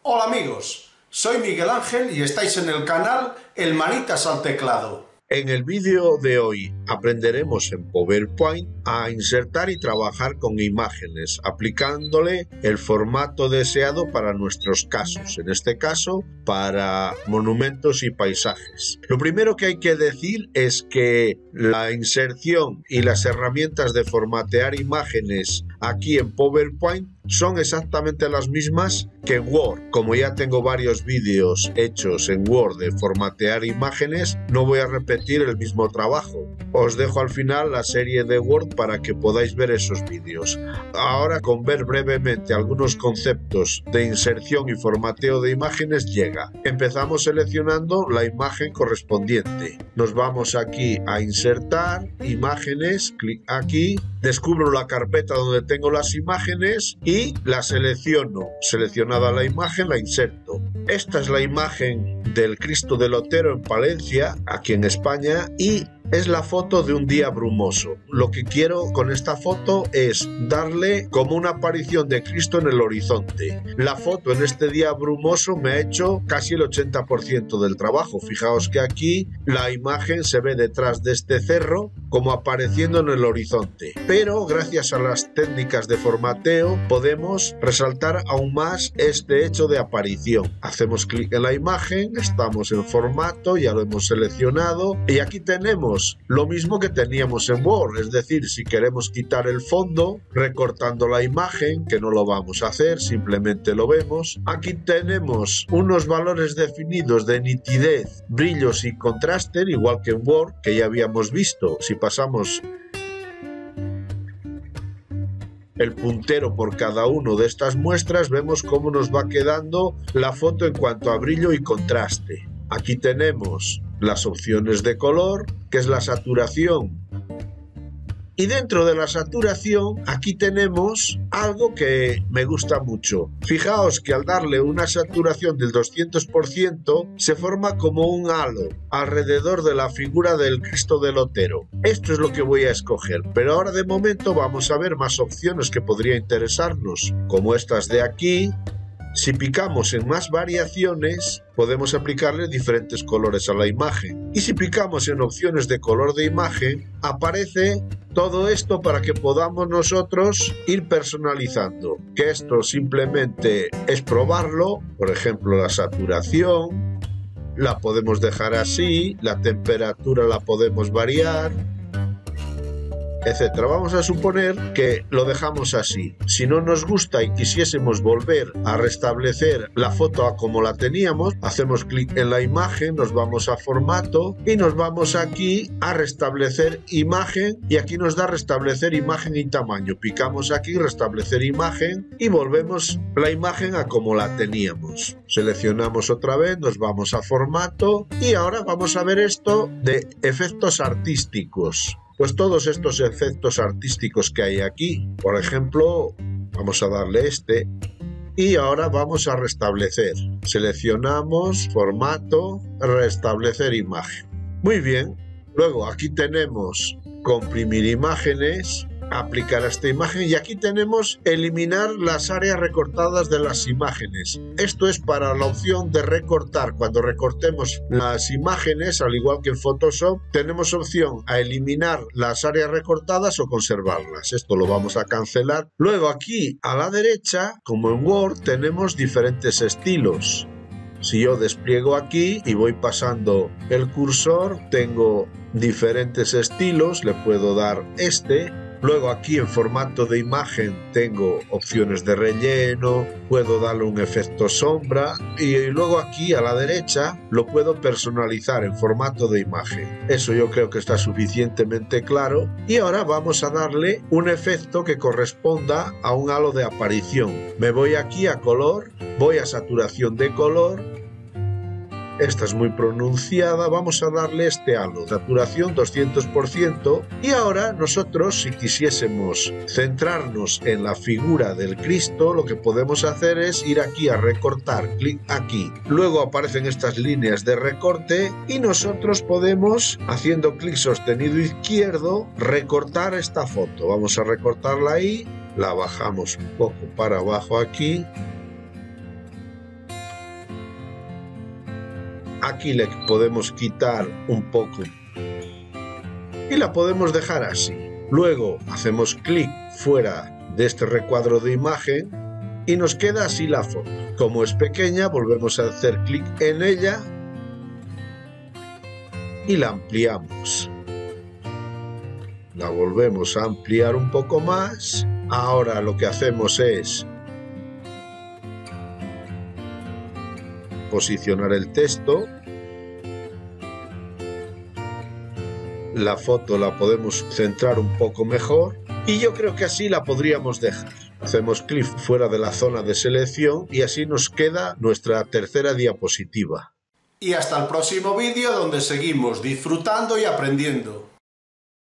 Hola amigos, soy Miguel Ángel y estáis en el canal El Manitas al Teclado. En el vídeo de hoy aprenderemos en PowerPoint a insertar y trabajar con imágenes, aplicándole el formato deseado para nuestros casos, en este caso para monumentos y paisajes. Lo primero que hay que decir es que la inserción y las herramientas de formatear imágenes aquí en PowerPoint son exactamente las mismas que en Word. Como ya tengo varios vídeos hechos en Word de formatear imágenes, no voy a repetir el mismo trabajo. Os dejo al final la serie de Word para que podáis ver esos vídeos. Ahora, con ver brevemente algunos conceptos de inserción y formateo de imágenes llega. Empezamos seleccionando la imagen correspondiente. Nos vamos aquí a insertar imágenes, clic aquí, descubro la carpeta donde tengo las imágenes y la selecciono. Seleccionada la imagen, la inserto. Esta es la imagen del Cristo del Otero en Palencia, aquí en España, y es la foto de un día brumoso. Lo que quiero con esta foto es darle como una aparición de Cristo en el horizonte. La foto en este día brumoso me ha hecho casi el 80% del trabajo. Fijaos que aquí la imagen se ve detrás de este cerro como apareciendo en el horizonte. Pero gracias a las técnicas de formateo podemos resaltar aún más este hecho de aparición. Hacemos clic en la imagen, estamos en formato, ya lo hemos seleccionado y aquí tenemos lo mismo que teníamos en Word, es decir, si queremos quitar el fondo, recortando la imagen, que no lo vamos a hacer, simplemente lo vemos. Aquí tenemos unos valores definidos de nitidez, brillos y contraste, igual que en Word, que ya habíamos visto. Si pasamos el puntero por cada uno de estas muestras, vemos cómo nos va quedando la foto en cuanto a brillo y contraste. Aquí tenemos las opciones de color, que es la saturación. Y dentro de la saturación, aquí tenemos algo que me gusta mucho. Fijaos que al darle una saturación del 200%, se forma como un halo alrededor de la figura del Cristo del Otero. Esto es lo que voy a escoger, pero ahora de momento vamos a ver más opciones que podría interesarnos, como estas de aquí. Si picamos en más variaciones, podemos aplicarle diferentes colores a la imagen. Y si picamos en opciones de color de imagen, aparece todo esto para que podamos nosotros ir personalizando. Que esto simplemente es probarlo. Por ejemplo, la saturación la podemos dejar así, la temperatura la podemos variar, etcétera. Vamos a suponer que lo dejamos así. Si no nos gusta y quisiésemos volver a restablecer la foto a como la teníamos, hacemos clic en la imagen, nos vamos a formato y nos vamos aquí a restablecer imagen y aquí nos da restablecer imagen y tamaño. Picamos aquí restablecer imagen y volvemos la imagen a como la teníamos. Seleccionamos otra vez, nos vamos a formato y ahora vamos a ver esto de efectos artísticos. Pues todos estos efectos artísticos que hay aquí, por ejemplo, vamos a darle este y ahora vamos a restablecer. Seleccionamos formato, restablecer imagen. Muy bien, luego aquí tenemos comprimir imágenes, aplicar a esta imagen y aquí tenemos eliminar las áreas recortadas de las imágenes. Esto es para la opción de recortar. Cuando recortemos las imágenes, al igual que en Photoshop, tenemos opción a eliminar las áreas recortadas o conservarlas. Esto lo vamos a cancelar. Luego aquí a la derecha, como en Word, tenemos diferentes estilos. Si yo despliego aquí y voy pasando el cursor, tengo diferentes estilos. Le puedo dar este. Luego aquí en formato de imagen tengo opciones de relleno, puedo darle un efecto sombra y luego aquí a la derecha lo puedo personalizar en formato de imagen. Eso yo creo que está suficientemente claro y ahora vamos a darle un efecto que corresponda a un halo de aparición. Me voy aquí a color, voy a saturación de color. Esta es muy pronunciada, vamos a darle este halo, saturación 200% y ahora nosotros si quisiésemos centrarnos en la figura del Cristo, lo que podemos hacer es ir aquí a recortar, clic aquí, luego aparecen estas líneas de recorte y nosotros podemos, haciendo clic sostenido izquierdo, recortar esta foto. Vamos a recortarla ahí, la bajamos un poco para abajo aquí. Aquí le podemos quitar un poco y la podemos dejar así. Luego hacemos clic fuera de este recuadro de imagen y nos queda así la foto. Como es pequeña, volvemos a hacer clic en ella y la ampliamos. La volvemos a ampliar un poco más. Ahora lo que hacemos es posicionar el texto. La foto la podemos centrar un poco mejor y yo creo que así la podríamos dejar. Hacemos clic fuera de la zona de selección y así nos queda nuestra tercera diapositiva. Y hasta el próximo vídeo donde seguimos disfrutando y aprendiendo.